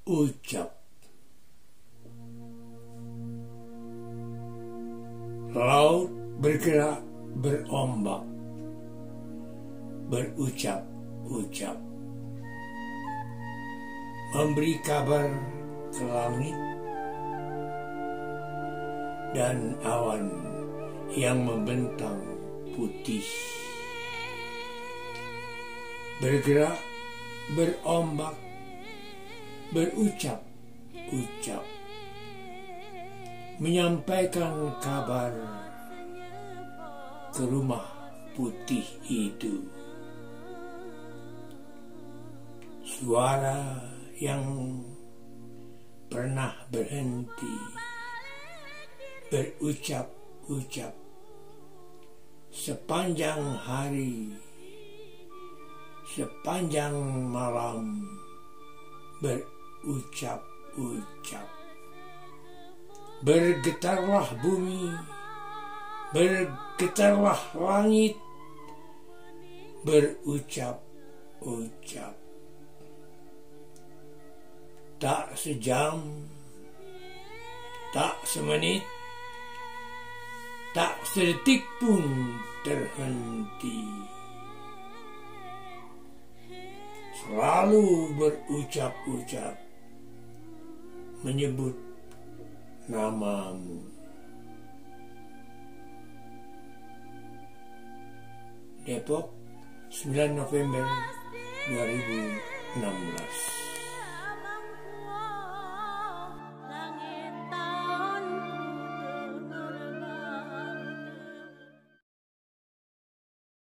berucap. Laut bergerak berombak, berucap-ucap, memberi kabar ke langit dan awan yang membentang putih. Bergerak, berombak, berucap-ucap, menyampaikan kabar ke rumah putih itu. Suara yang pernah berhenti berucap-ucap sepanjang hari, sepanjang malam, berucap-ucap. Bergetarlah bumi, bergetarlah langit, berucap-ucap. Tak sejam, tak semenit, tak sedetik pun terhenti. Selalu berucap-ucap, menyebut namamu. Depok, 9 November 2016.